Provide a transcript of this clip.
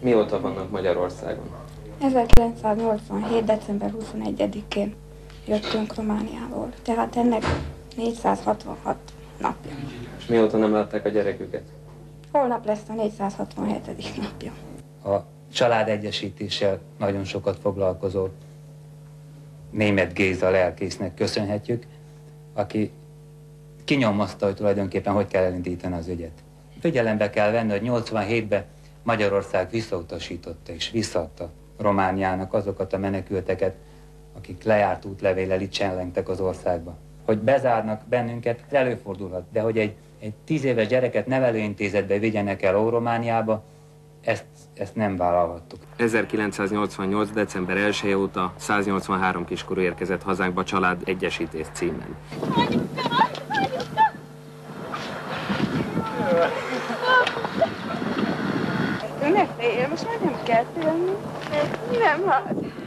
Mióta vannak Magyarországon? 1987. december 21-én jöttünk Romániából, tehát ennek 466 napja. És mióta nem látták a gyereküket? Holnap lesz a 467. napja. A családegyesítéssel nagyon sokat foglalkozó Németh Géza lelkésznek köszönhetjük, aki kinyomozta, hogy tulajdonképpen hogy kell elindítani az ügyet. Figyelembe kell venni, hogy 87-ben Magyarország visszautasította és visszaadta Romániának azokat a menekülteket, akik lejárt útlevéllel itt csellengtek az országba. Hogy bezárnak bennünket, előfordulhat, de hogy egy 10 éves gyereket nevelőintézetbe vigyenek el Romániába, ezt nem vállalhattuk. 1988. december 1 óta 183 kiskorú érkezett hazánkba család egyesítés címen. Ne félj, most már nem kell félni. Nem, hát.